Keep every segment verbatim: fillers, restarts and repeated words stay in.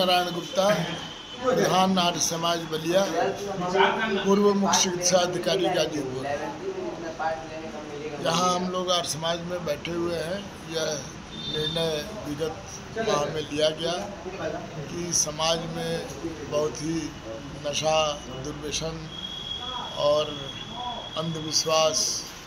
नारायण गुप्ता, प्रधान आर्य समाज बलिया, पूर्व मुख्य चिकित्सा अधिकारी गाजीपुर। यहाँ हम लोग आर्य समाज में बैठे हुए हैं। यह निर्णय विगत माह में लिया गया कि समाज में बहुत ही नशा, दुर्व्यसन और अंधविश्वास,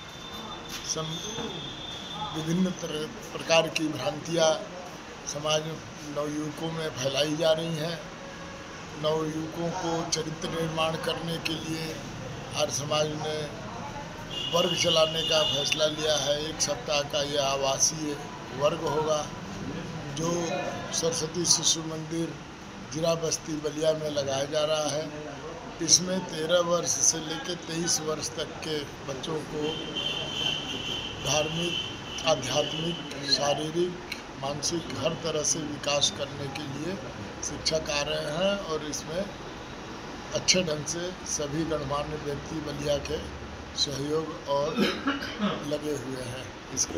विभिन्न प्रकार की भ्रांतियाँ समाज में नवयुवकों में फैलाई जा रही हैं। नवयुवकों को चरित्र निर्माण करने के लिए आर्य समाज ने वर्ग चलाने का फैसला लिया है। एक सप्ताह का यह आवासीय वर्ग होगा जो सरस्वती शिशु मंदिर जीरा बस्ती बलिया में लगाया जा रहा है। इसमें तेरह वर्ष से लेकर तेईस वर्ष तक के बच्चों को धार्मिक, आध्यात्मिक, शारीरिक, मानसिक हर तरह से विकास करने के लिए शिक्षक आ रहे हैं और इसमें अच्छे ढंग से सभी गणमान्य व्यक्ति बलिया के सहयोग और लगे हुए हैं। इसके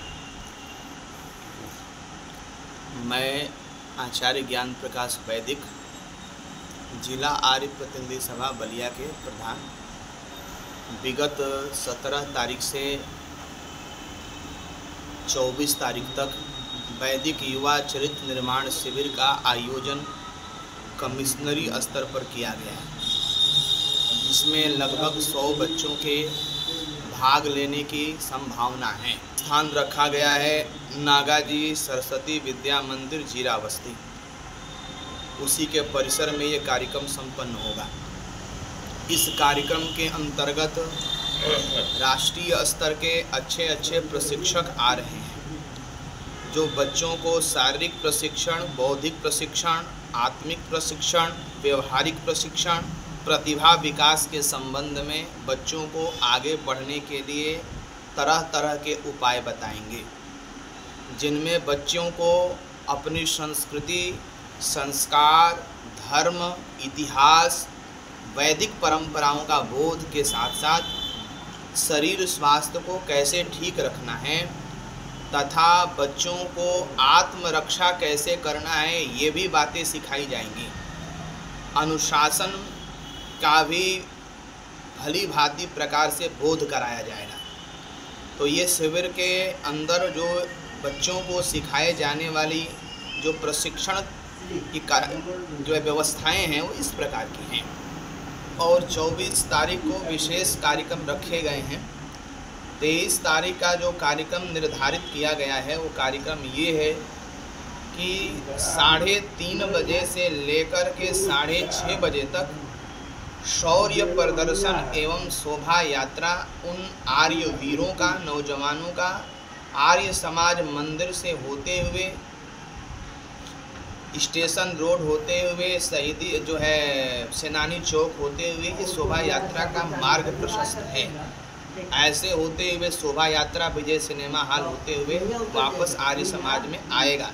मैं आचार्य ज्ञान प्रकाश वैदिक, जिला आर्य प्रतिनिधि सभा बलिया के प्रधान, विगत सत्रह तारीख से चौबीस तारीख तक वैदिक युवा चरित्र निर्माण शिविर का आयोजन कमिश्नरी स्तर पर किया गया है, जिसमें लगभग सौ बच्चों के भाग लेने की संभावना है। स्थान रखा गया है नागाजी सरस्वती विद्या मंदिर जीरा बस्ती। उसी के परिसर में ये कार्यक्रम संपन्न होगा। इस कार्यक्रम के अंतर्गत राष्ट्रीय स्तर के अच्छे अच्छे प्रशिक्षक आ रहे हैं, जो बच्चों को शारीरिक प्रशिक्षण, बौद्धिक प्रशिक्षण, आत्मिक प्रशिक्षण, व्यवहारिक प्रशिक्षण, प्रतिभा विकास के संबंध में बच्चों को आगे बढ़ने के लिए तरह तरह के उपाय बताएंगे, जिनमें बच्चों को अपनी संस्कृति, संस्कार, धर्म, इतिहास, वैदिक परंपराओं का बोध के साथ साथ शरीर स्वास्थ्य को कैसे ठीक रखना है तथा बच्चों को आत्मरक्षा कैसे करना है, ये भी बातें सिखाई जाएंगी। अनुशासन का भी भली भांति प्रकार से बोध कराया जाएगा। तो ये शिविर के अंदर जो बच्चों को सिखाए जाने वाली जो प्रशिक्षण की जो व्यवस्थाएं हैं वो इस प्रकार की हैं। और चौबीस तारीख को विशेष कार्यक्रम रखे गए हैं। तेईस तारीख का जो कार्यक्रम निर्धारित किया गया है वो कार्यक्रम ये है कि साढ़े तीन बजे से लेकर के साढ़े छः बजे तक शौर्य प्रदर्शन एवं शोभा यात्रा उन आर्य वीरों का, नौजवानों का आर्य समाज मंदिर से होते हुए, स्टेशन रोड होते हुए, शहीदी जो है सेनानी चौक होते हुए ये शोभा यात्रा का मार्ग प्रशस्त है। ऐसे होते हुए शोभा यात्रा विजय सिनेमा हॉल होते हुए वापस आर्य समाज में आएगा।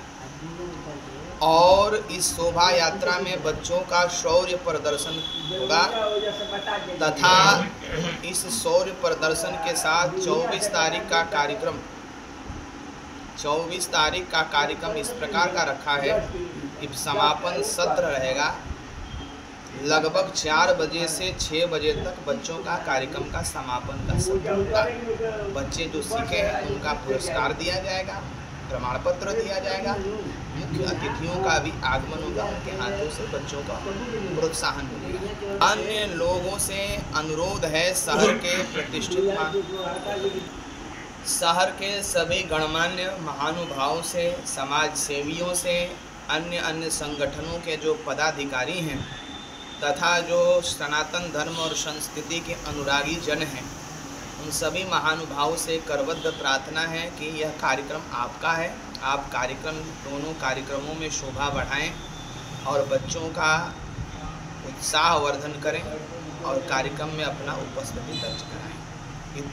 और इस शोभा यात्रा में बच्चों का शौर्य प्रदर्शन होगा तथा इस शौर्य प्रदर्शन के साथ चौबीस तारीख का कार्यक्रम चौबीस तारीख का कार्यक्रम इस प्रकार का रखा है कि समापन सत्र रहेगा। लगभग चार बजे से छः बजे तक बच्चों का कार्यक्रम का समापन का सत्र होगा। बच्चे जो सीखे हैं उनका पुरस्कार दिया जाएगा, प्रमाण पत्र दिया जाएगा। मुख्य अतिथियों का भी आगमन होगा, उनके हाथों से बच्चों का प्रोत्साहन मिलेगा। अन्य लोगों से अनुरोध है, शहर के प्रतिष्ठित शहर के सभी गणमान्य महानुभावों से, समाज सेवियों से, अन्य अन्य संगठनों के जो पदाधिकारी हैं तथा जो सनातन धर्म और संस्कृति के अनुरागी जन हैं, उन सभी महानुभावों से करबद्ध प्रार्थना है कि यह कार्यक्रम आपका है। आप कार्यक्रम दोनों कार्यक्रमों में शोभा बढ़ाएं और बच्चों का उत्साहवर्धन करें और कार्यक्रम में अपना उपस्थिति दर्ज कराएं।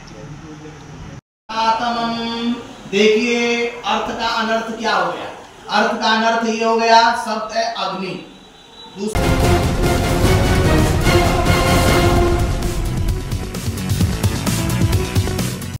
देखिए अर्थ का अनर्थ क्या हो गया। अर्थ का अनर्थ ये हो गया, शब्द है अग्नि। दूसरा